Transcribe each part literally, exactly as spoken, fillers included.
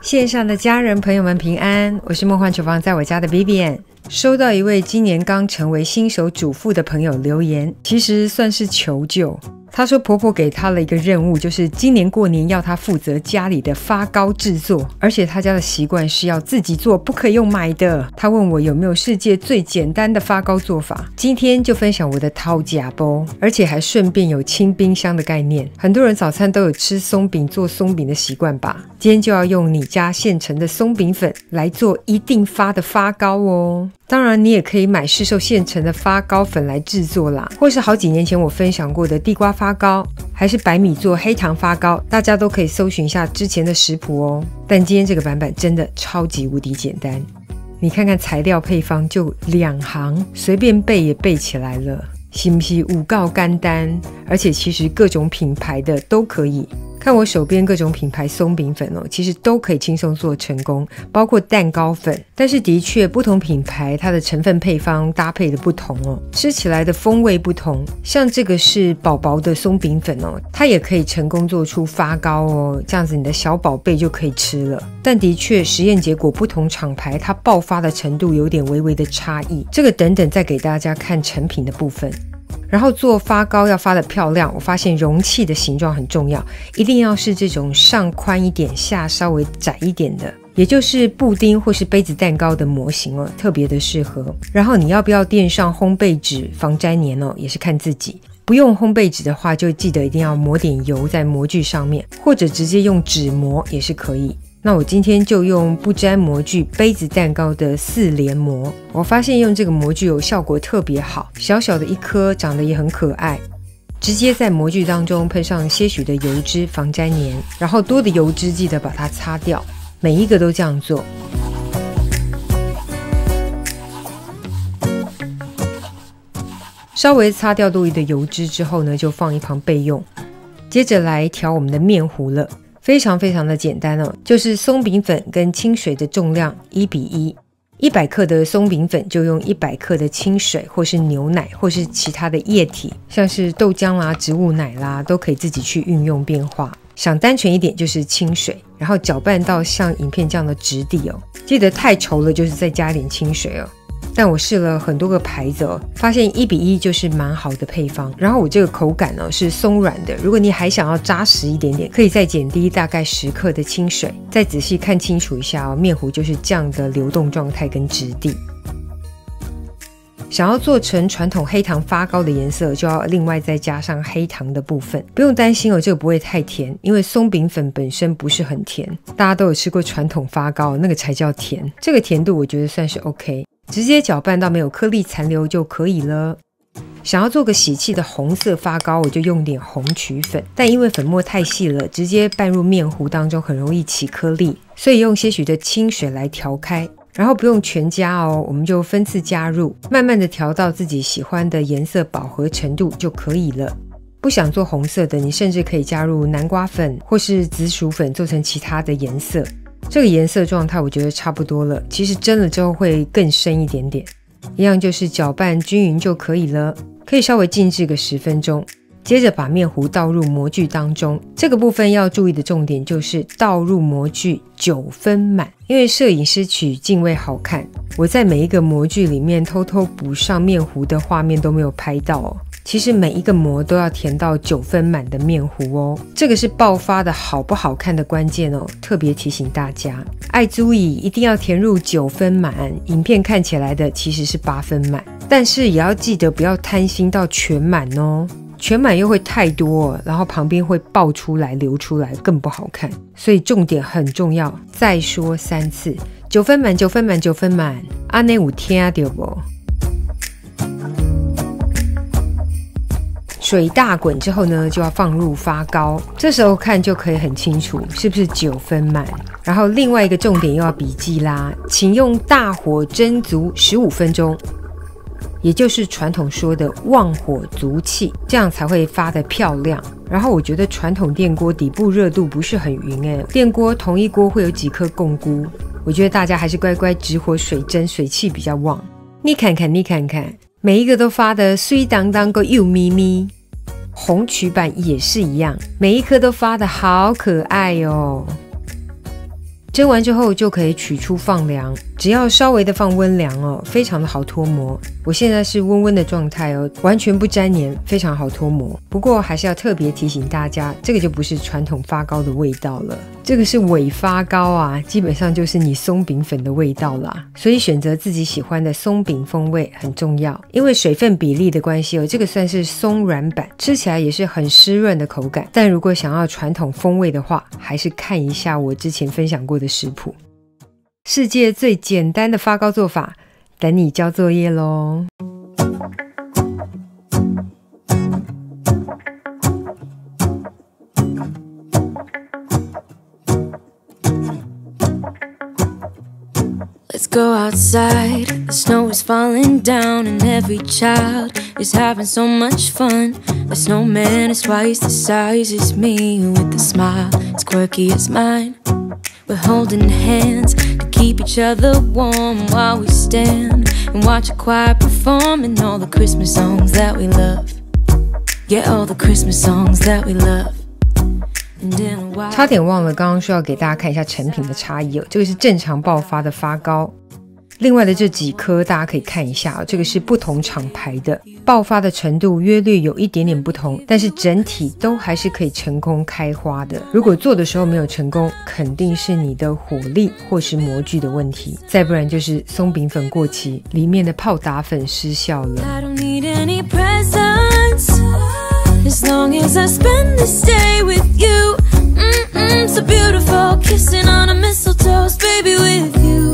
线上的家人朋友们平安，我是梦幻厨房在我家的 Vivian。 收到一位今年刚成为新手主妇的朋友留言，其实算是求救。她说婆婆给她了一个任务，就是今年过年要她负责家里的发糕制作，而且她家的习惯是要自己做，不可以用买的。她问我有没有世界最简单的发糕做法，今天就分享我的掏假包，而且还顺便有清冰箱的概念。很多人早餐都有吃松饼做松饼的习惯吧，今天就要用你家现成的松饼粉来做一定发的发糕哦。当然你也可以买市售现成的发糕粉来制作啦，或是好几年前我分享过的地瓜发糕，还是白米做黑糖发糕，大家都可以搜寻一下之前的食谱哦。但今天这个版本真的超级无敌简单，你看看材料配方就两行，随便背也背起来了，是不是有够简单？而且其实各种品牌的都可以，看我手边各种品牌松饼粉哦，其实都可以轻松做成功，包括蛋糕粉。但是的确不同品牌它的成分配方搭配的不同哦，吃起来的风味不同。像这个是宝宝的松饼粉哦，它也可以成功做出发糕哦，这样子你的小宝贝就可以吃了。但的确实验结果不同厂牌它爆发的程度有点微微的差异，这个等等再给大家看成品的部分。然后做发糕要发得漂亮，我发现容器的形状很重要，一定要是这种上宽一点下稍微窄一点的，也就是布丁或是杯子蛋糕的模型哦，特别的适合。然后你要不要垫上烘焙纸防粘黏哦，也是看自己。不用烘焙纸的话，就记得一定要抹点油在模具上面，或者直接用纸模也是可以。那我今天就用不粘模具杯子蛋糕的四连模，我发现用这个模具有效果特别好，小小的一颗长得也很可爱。直接在模具当中喷上些许的油脂防粘黏，然后多的油脂记得把它擦掉，每一个都这样做。稍微擦掉多余的油脂之后呢，就放一旁备用。接着来调我们的面糊了，非常非常的简单哦，就是松饼粉跟清水的重量一比一，一百克的松饼粉就用一百克的清水或是牛奶或是其他的液体，像是豆浆啦、植物奶啦，都可以自己去运用变化。想单纯一点就是清水，然后搅拌到像影片这样的质地哦，记得太稠了就是再加一点清水哦。但我试了很多个牌子哦，发现一比一就是蛮好的配方。然后我这个口感呢是松软的，如果你还想要扎实一点点，可以再减低大概十克的清水。再仔细看清楚一下哦，面糊就是这样的流动状态跟质地。想要做成传统黑糖发糕的颜色，就要另外再加上黑糖的部分。不用担心哦，这个不会太甜，因为松饼粉本身不是很甜。大家都有吃过传统发糕，那个才叫甜。这个甜度我觉得算是 OK。直接搅拌到没有颗粒残留就可以了。想要做个喜气的红色发糕，我就用点红曲粉，但因为粉末太细了，直接拌入面糊当中很容易起颗粒，所以用些许的清水来调开。然后不用全加哦，我们就分次加入，慢慢的调到自己喜欢的颜色饱和程度就可以了。不想做红色的，你甚至可以加入南瓜粉或是紫薯粉做成其他的颜色。这个颜色状态我觉得差不多了，其实蒸了之后会更深一点点。一样就是搅拌均匀就可以了，可以稍微静置个十分钟。接着把面糊倒入模具当中，这个部分要注意的重点就是倒入模具九分满，因为摄影师取镜位好看，我在每一个模具里面偷偷补上面糊的画面都没有拍到哦。其实每一个模都要填到九分满的面糊哦，这个是爆发的好不好看的关键哦，特别提醒大家，爱注意一定要填入九分满，影片看起来的其实是八分满，但是也要记得不要贪心到全满哦，全满又会太多，然后旁边会爆出来流出来更不好看，所以重点很重要，再说三次，九分满九分满九分满，这样有听到不？水大滚之后呢，就要放入发糕，这时候看就可以很清楚是不是九分满。然后另外一个重点又要笔记啦，请用大火蒸足十五分钟，也就是传统说的旺火足气，这样才会发得漂亮。然后我觉得传统电锅底部热度不是很匀诶，电锅同一锅会有几颗共菇，我觉得大家还是乖乖直火水蒸，水汽比较旺。你看看你看看，每一个都发得水当当个又咪咪。红曲版也是一样，每一颗都发得好可爱哦。 蒸完之后就可以取出放凉，只要稍微的放温凉哦，非常的好脱模。我现在是温温的状态哦，完全不沾黏，非常好脱模。不过还是要特别提醒大家，这个就不是传统发糕的味道了，这个是伪发糕啊，基本上就是你松饼粉的味道啦。所以选择自己喜欢的松饼风味很重要，因为水分比例的关系哦，这个算是松软版，吃起来也是很湿润的口感。但如果想要传统风味的话，还是看一下我之前分享过的食谱。世界最简单的发糕做法，等你交作业咯。 Let's go outside, the snow is falling down and every child is having so much fun. The snowman is twice the size as me with a smile as quirky as mine. We're holding hands to keep each other warm while we stand and watch a choir performing all the Christmas songs that we love. Yeah, all the Christmas songs that we love. 差点忘了，刚刚说要给大家看一下成品的差异哦。这个是正常爆发的发糕，另外的这几颗大家可以看一下哦，这个是不同厂牌的，爆发的程度约略有一点点不同，但是整体都还是可以成功开花的。如果做的时候没有成功，肯定是你的火力或是模具的问题，再不然就是松饼粉过期，里面的泡打粉失效了。 As long as I spend this day with you, mm-mm, so beautiful, kissing on a mistletoe, baby, with you.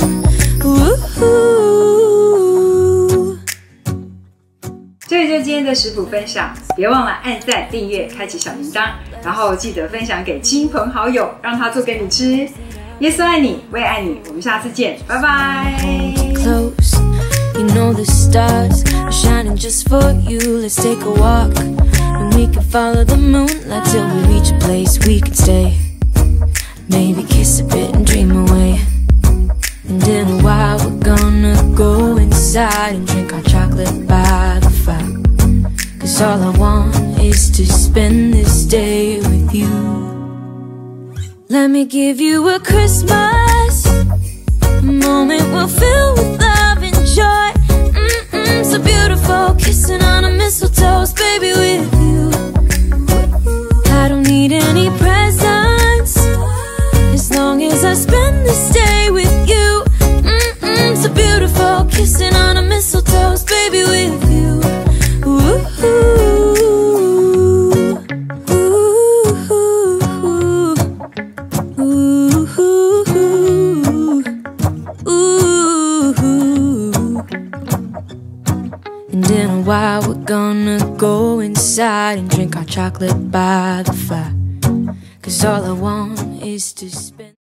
Ooh. 这就是今天的食谱分享，别忘了按赞、订阅、开启小铃铛，然后记得分享给亲朋好友，让他做给你吃。耶稣爱你，我也爱你，我们下次见，拜拜。 You know the stars are shining just for you. Let's take a walk.And we can follow the moonlight till we reach a place we can stay. Maybe kiss a bit and dream away. And in a while we're gonna go inside and drink our chocolate by the fire. Cause all I want is to spend this day with you. Let me give you a Christmas, a moment we'll fill with love and joy. Mm-mm, so beautiful, kissing on a mistletoe, baby, with you.I don't need any presents as long as I spend this day with you. Mm-mm, so beautiful, kissing on a mistletoe, baby, with you. Ooh, ooh, ooh, ooh. And in a while we're gonna go inside and drink our chocolate by the fire. Cause all I want is to spend